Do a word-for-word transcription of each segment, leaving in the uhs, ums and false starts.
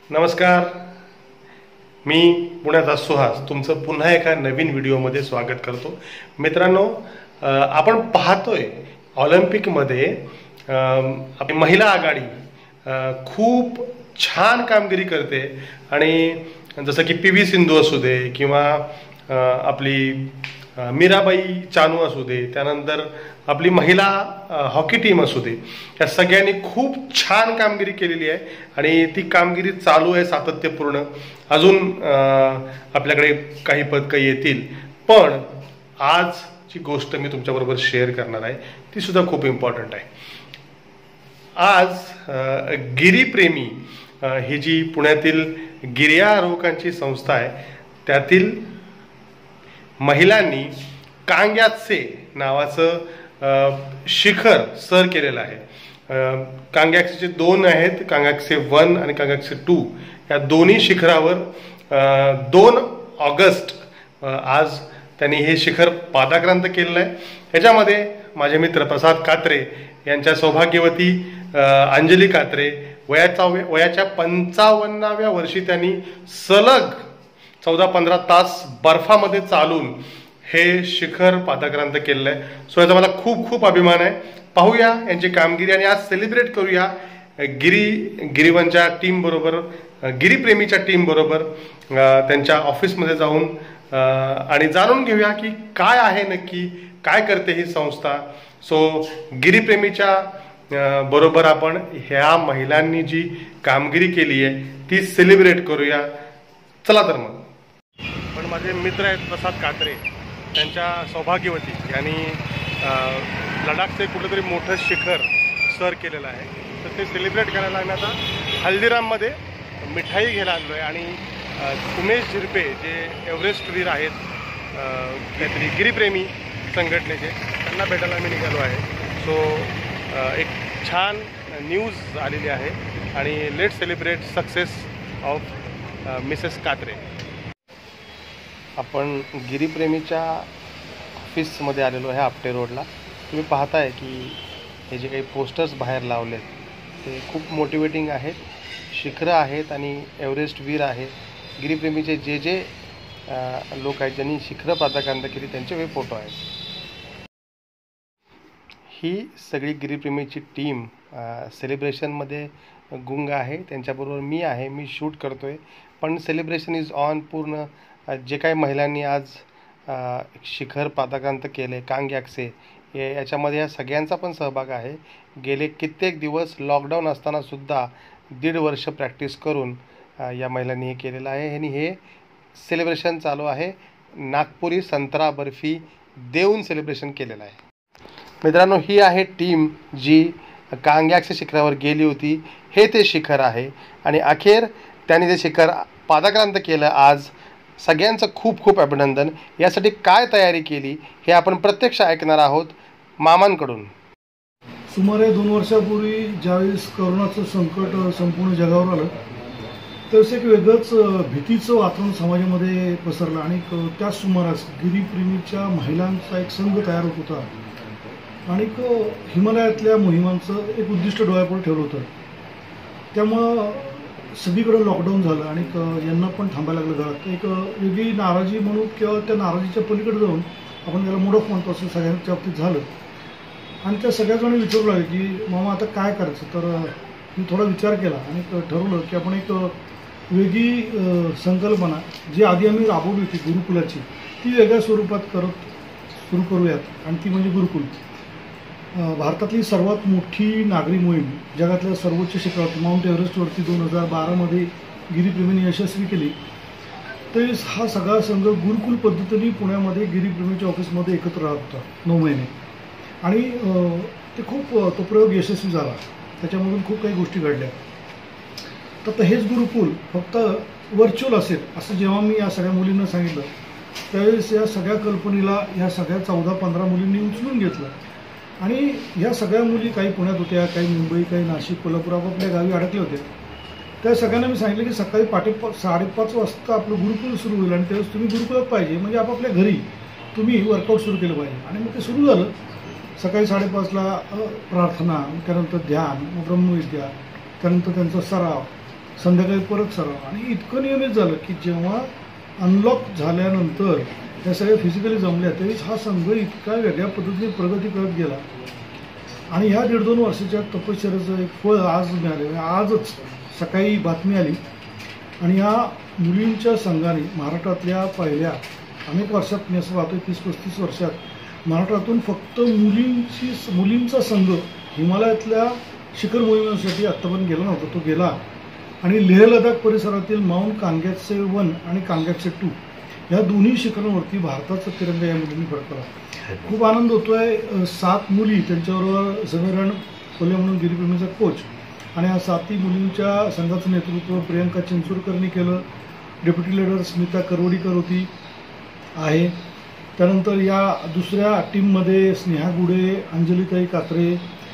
नमस्कार, मी पुण्याचा सुहास तुमचं पुन्हा एका नवीन व्हिडिओमध्ये स्वागत करतो। मित्रांनो, आपण पाहतोय ऑलिम्पिकमध्ये आपली महिला आघाडी खूप छान कामगिरी करते आणि जसं की पी व्ही सिंधू असू दे किंवा आपली मीराबाई चानू असू दे, त्यानंतर आपली महिला हॉकी टीम असू दे, या सगळ्यांनी खूप छान कामगिरी केलेली आहे आणि ती कामगिरी चालू आहे सातत्यपूर्ण। अजून आपल्याकडे काही पदकं येतील, पण आजची गोष्ट मी तुमच्याबरोबर शेअर करणार आहे, ती सुद्धा खूप इम्पॉर्टंट आहे। आज गिरीप्रेमी ही जी पुण्यातील गिर्यारोहकांची संस्था आहे, त्यातील महिलांनी कांग्याचे नावाचं शिखर सर केलेलं आहे। कांग्याचे दोन आहेत, कांग्याचे वन आणि कांग्याचे टू, या दोन्ही शिखरावर दोन ऑगस्ट आज त्यांनी हे शिखर पादाक्रांत केलेलं आहे। ह्याच्यामध्ये माझे मित्र प्रसाद कात्रे यांच्या सौभाग्यवती अंजली कात्रे वयाचा वयाच्या पंचावन्नाव्या वर्षी त्यांनी सलग चौदा पंधरा तास बर्फामध्ये चालून हे शिखर पादाक्रांत केलेलं आहे। सो याचा मला खूप खूप अभिमान आहे। पाहूया यांची कामगिरी आणि आज सेलिब्रेट करूया गिरी गिरीवनच्या टीम बरोबर, गिरीप्रेमीच्या टीम बरोबर त्यांच्या ऑफिसमध्ये जाऊन आणि जाणून घेऊया की काय आहे नक्की, काय करते ही संस्था। सो गिरीप्रेमीच्या बरोबर आपण ह्या महिलांनी जी कामगिरी केली आहे ती सेलिब्रेट करूया। चला तर मग। पण माझे मित्र आहेत प्रसाद कात्रे, त्यांच्या सौभाग्यवती यांनी लडाखचे कुठेतरी मोठं शिखर सर केलेलं आहे, तर ते सेलिब्रेट करायला आम्ही आता हल्दीराममध्ये मिठाई घ्यायला आलो आहे। आणि उमेश झिरपे जे एव्हरेस्ट वीर आहेत, काहीतरी गिरीप्रेमी संघटनेचे, त्यांना भेटायला आम्ही निघालो आहे। सो एक छान न्यूज आलेली आहे आणि let celebrate success of Mrs Katre. आपण गिरीप्रेमीच्या ऑफिसमध्ये आलेलो आहे, आपटे रोडला। तुम्ही पाहताय की हे जे काही पोस्टर्स बाहेर लावलेत ते खूप मोटिवेटिंग आहेत, शिखरं आहेत आणि एव्हरेस्ट वीर आहेत। गिरीप्रेमीचे जे जे लोक आहेत ज्यांनी शिखरं पादाक्रांत केली त्यांचे हे फोटो आहेत। ही सगळी गिरीप्रेमीची टीम सेलिब्रेशनमध्ये गुंग आहे, त्यांच्याबरोबर मी आहे, मी शूट करतो आहे। पण सेलिब्रेशन इज ऑन। पूर्ण जे काही महिलांनी आज शिखर पादाक्रांत केले कांग्याचे, याच्यामध्ये या सगळ्यांचा पण सहभाग आहे। गेले कित्येक दिवस लॉकडाऊन असतानासुद्धा दीड वर्ष प्रॅक्टिस करून या महिलांनी हे केलेलं आहे आणि हे सेलिब्रेशन चालू आहे। नागपुरी संत्रा बर्फी देऊन सेलिब्रेशन केलेलं आहे। मित्रांनो, ही आहे टीम जी कांग्याच्या शिखरावर गेली होती। हे ते शिखर आहे आणि अखेर त्यांनी ते शिखर पादाक्रांत केलं। आज सगळ्यांचं खूप खूप अभिनंदन। यासाठी काय तयारी केली हे आपण प्रत्यक्ष ऐकणार आहोत मामांकडून। सुमारे दोन वर्षापूर्वी ज्यावेळेस करोनाचं संकट संपूर्ण जगावर आलं, त्यावेळेस एक वेगळंच भीतीचं वातावरण समाजामध्ये पसरलं आणि त्याच सुमारास गिरीप्रेमीच्या महिलांचा एक संघ तयार होत होता आणि हिमालयातल्या मोहिमांचं एक उद्दिष्ट डोळ्यापुढे ठेवलं होतं। त्यामुळं सगळीकडे लॉकडाऊन झालं आणि यांना पण थांबायला लागलं घरात। एक वेगळी नाराजी म्हणून किंवा त्या नाराजीच्या पलीकडे जाऊन आपण त्याला मूड ऑफ म्हणतो असं सगळ्यांच्या बाबतीत झालं आणि त्या सगळ्याजणी विचारू लागले की मामा आता काय करायचं। तर मी थोडा विचार केला आणि ठरवलं की आपण एक वेगळी संकल्पना जी आधी आम्ही राबवली होती गुरुकुलाची, ती वेगळ्या स्वरूपात करत सुरू करूयात आणि ती म्हणजे गुरुकुल। भारतातली सर्वात मोठी नागरी मोहीम जगातल्या सर्वोच्च शिखरावर माउंट एव्हरेस्टवरती दोन हजार बारामध्ये गिरीप्रेमींनी यशस्वी केली। तर हा सगळा संघ गुरुकुल पद्धतीने पुण्यामध्ये गिरीप्रेमीच्या ऑफिसमध्ये एकत्र राहत होता नऊ महिने आणि ते खूप तो प्रयोग यशस्वी झाला। त्याच्यामधून खूप काही गोष्टी घडल्या। तर हेच गुरुकुल फक्त व्हर्च्युअल असेल असं जेव्हा मी या सगळ्या मुलींना सांगितलं, त्यावेळेस या सगळ्या कल्पनेला ह्या सगळ्या चौदा पंधरा मुलींनी उचलून घेतलं आणि ह्या सगळ्या मुली काही पुण्यात होत्या, काही मुंबई, काही नाशिक, कोल्हापूर, आपापल्या गावी अडकल्या होत्या। त्या सगळ्यांना मी सांगितलं की सकाळी पाटे साडेपाच वाजता आपलं गुरुकुल सुरू होईल आणि त्यावेळेस तुम्ही गुरुकुलात पाहिजे, म्हणजे आपापल्या घरी तुम्ही वर्कआउट सुरू केलं पाहिजे। आणि मग ते सुरू झालं। सकाळी साडेपाचला प्रार्थना, त्यानंतर ध्यान, ब्रह्मविद्या, त्यानंतर त्यांचा सराव संध्याकाळी परत सराव आणि इतकं नियमित झालं की जेव्हा अनलॉक झाल्यानंतर या सगळ्या फिजिकली जमल्या त्यावेळेस हा संघ इतका वेगळ्या पद्धतीने प्रगती करत गेला आणि ह्या दीड दोन वर्षाच्या तपश्चर्याचं एक फळ आज मिळाले. आजच सकाळी बातमी आली आणि ह्या मुलींच्या संघाने महाराष्ट्रातल्या पहिल्या अनेक वर्षात मी असं पाहतोय तीस पस्तीस वर्षात महाराष्ट्रातून फक्त मुलींची मुलींचा संघ हिमालयातल्या शिखर मोहिमेसाठी आत्तापर्यंत गेला नव्हता. तो गेला आणि लेह लडाख परिसरातील माउंट कांग्याचे वन आणि कांग्याचे टू या दोन्ही शिखरांवरती भारताचा तिरंगा या मुलींनी फडकवला. खूप आनंद होतोय. सात मुली त्यांच्याबरोबर समीरण कोल्हे म्हणून गिरीप्रेमीचा कोच आणि या सातही मुलींच्या संघाचं नेतृत्व प्रियंका चिंचोरकरनी केलं. डेप्युटी लीडर स्मिता करवडीकर होती आहे. त्यानंतर या दुसऱ्या टीममध्ये स्नेहा गुडे, अंजलीताई कात्रे,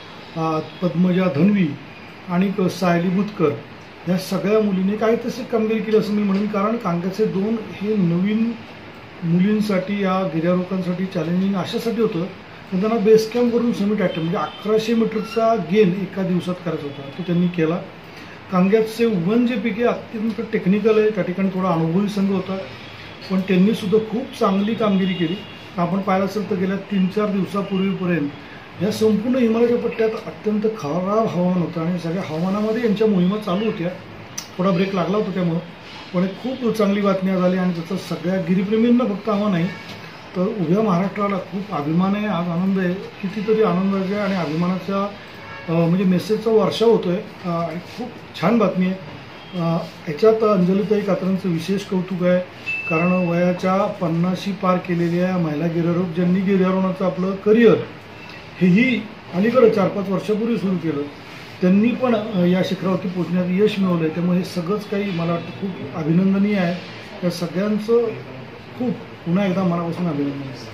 पद्मजा धनवी आणि सायली बुतकर या सगळ्या मुलींनी काही तशी कामगिरी केली असं मी म्हणेन. कारण कांग्याचे दोन हे नवीन मुलींसाठी या गिर्यारोहकांसाठी चॅलेंजिंग अशासाठी होतं की त्यांना बेस कॅम्पवरून समिट अटॅम्प्ट म्हणजे अकराशे मीटरचा गेन एका दिवसात करायचा होता. तो त्यांनी केला. कांग्याचे वन जे पैकी अत्यंत टेक्निकल आहे त्या ठिकाणी थोडा अनुभवी संघ होता पण त्यांनी सुद्धा खूप चांगली कामगिरी केली. आपण पाहिलं असेल तर गेल्या तीन चार दिवसापूर्वीपर्यंत या संपूर्ण हिमालयाच्या पट्ट्यात अत्यंत खराब हवामान होतं आणि सगळ्या हवामानामध्ये यांच्या मोहिमा चालू होत्या. थोडा ब्रेक लागला होता त्यामुळं पण एक खूप चांगली बातमी झाली आणि त्याचं सगळ्या गिरीप्रेमींना फक्त आव्हान नाही तर उभ्या महाराष्ट्राला खूप अभिमान आहे. आज आनंद आहे. कितीतरी आनंदाच्या आणि अभिमानाच्या म्हणजे मेसेजचा वर्षाव होतोय आणि खूप छान बातमी आहे. ह्याच्यात अंजलीताई कात्रेंचं विशेष कौतुक आहे कारण वयाच्या पन्नाशी पार केलेल्या महिला गिर्यारोहक ज्यांनी गिर्यारोहणाचं आपलं करिअर हेही अलीकडे चार पाच वर्षापूर्वी सुरू केलं त्यांनी पण या शिखरावरती पोहोचण्यात यश मिळवलं आहे. त्यामुळे हे सगळंच काही मला वाटतं खूप अभिनंदनीय आहे. त्या सगळ्यांचं खूप पुन्हा एकदा मनापासून अभिनंदन आहे.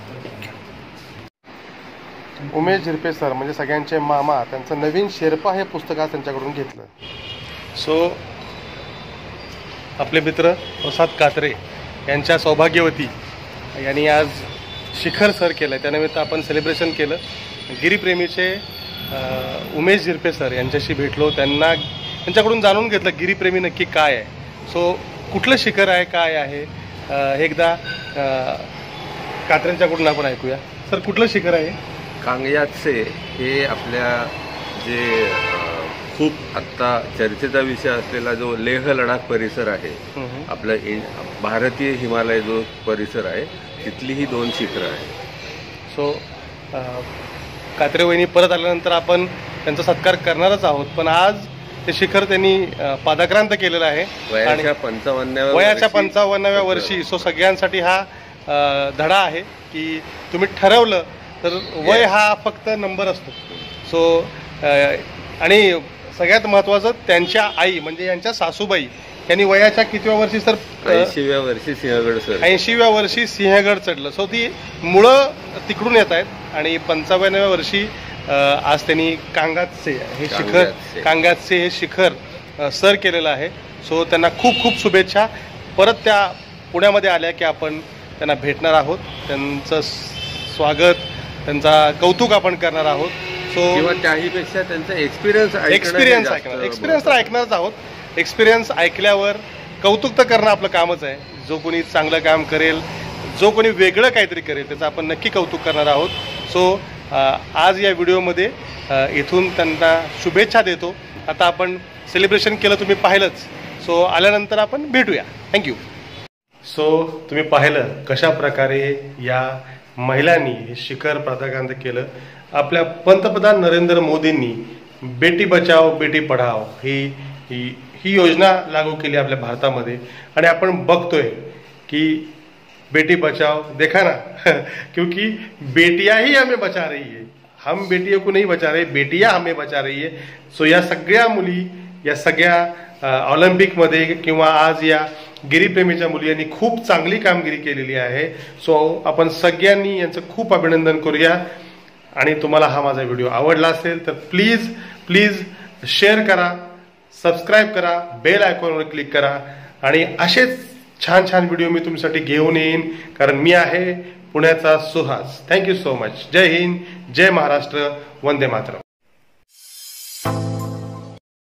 उमेश झिरपे सर म्हणजे सगळ्यांचे मामा त्यांचं नवीन शेर्पा हे पुस्तक आज त्यांच्याकडून घेतलं. सो आपले मित्र प्रसाद कात्रे यांच्या सौभाग्यवती यांनी आज शिखर सर केलं आहे त्यानिमित्त आपण सेलिब्रेशन केलं. गिरीप्रेमीचे उमेश झिरपे सर यांच्याशी भेटलो त्यांना त्यांच्याकडून जाणून घेतलं गिरीप्रेमी नक्की काय आहे. सो कुठलं शिखर आहे काय आहे हे एकदा कात्रेंच्याकडून आपण ऐकूया. सर कुठलं शिखर आहे? कांगयाचे हे आपल्या जे खूप आत्ता चर्चेचा विषय असलेला जो लेह लडाख परिसर आहे आपला भारतीय हिमालय जो परिसर आहे तिथली ही दोन शिखरं आहेत. सो कात्रे वहिनी परत आल्यानंतर आपण त्यांचा सत्कार करणारच आहोत पण आज ते शिखर त्यांनी पादाक्रांत केलेलं आहे वयाच्या पंचावन्नाव्या वयाच्या पंचावन्नाव्या वर्षी. सो सगळ्यांसाठी हा धडा आहे की तुम्ही ठरवलं तर वय हा फक्त नंबर असतो. सो आणि सगळ्यात महत्त्वाचं त्यांच्या आई म्हणजे यांच्या सासूबाई यांनी वयाच्या कितव्या वर्षी सर? ऐंशीव्या वर्षी सिंहगड सर ऐंशीव्या वर्षी सिंहगड चढलं. सो ती मुळं तिकडून येत आहेत आणि पंचावन्नाव्या वर्षी आज त्यांनी कांगातचे हे शिखर कांगातचे हे शिखर सर केलेलं आहे. सो त्यांना खूप खूप शुभेच्छा. परत त्या पुण्यामध्ये आल्या की आपण त्यांना भेटणार आहोत. त्यांचं स्वागत त्यांचा कौतुक आपण करणार आहोत. सो किंवा त्याहीपेक्षा त्यांचा एक्सपिरियन्स एक्सपिरियन्स ऐकणार एक्सपिरियन्स तर ऐकणारच आहोत. एक्सपिरियन्स ऐकल्यावर कौतुक तर करणं आपलं कामच आहे. जो कोणी चांगलं काम करेल जो कोणी वेगळं काहीतरी करेल त्याचं आपण नक्की कौतुक करणार आहोत. सो आज या व्हिडिओमध्ये इथून त्यांना शुभेच्छा देतो. आता आपण सेलिब्रेशन केलं तुम्ही पाहिलंच. सो आल्यानंतर आपण भेटूया. थँक्यू. सो तुम्ही पाहिलं कशा प्रकारे या महिलांनी हे शिखर पादाक्रांत केलं. आपल्या पंतप्रधान नरेंद्र मोदींनी बेटी बचाओ बेटी पढाओ ही ही ही योजना लागू केली आपल्या भारतामध्ये आणि आपण बघतोय की बेटी बचाओ देखा ना क्योंकि बेटियां ही हमें बचा रही है. हम बेटियों को नहीं बचा रहे बेटियां हमें बचा रही है. सो या सगळ्या मुली या सगळ्या ऑलिम्पिकमध्ये किंवा आज या गिरीप्रेमीच्या मुली यांनी खूप चांगली कामगिरी केलेली आहे. सो आपण सगळ्यांनी यांचं खूप अभिनंदन करूया. आणि तुम्हाला हा माझा व्हिडिओ आवडला असेल तर प्लीज प्लीज शेअर करा, सबस्क्राईब करा, बेल आयकॉनवर क्लिक करा आणि असेच छान छान व्हिडिओ मी तुमच्यासाठी घेऊन येईन कारण मी आहे पुण्याचा सुहास. Thank you so much. जय हिंद, जय महाराष्ट्र, वंदे मातरम.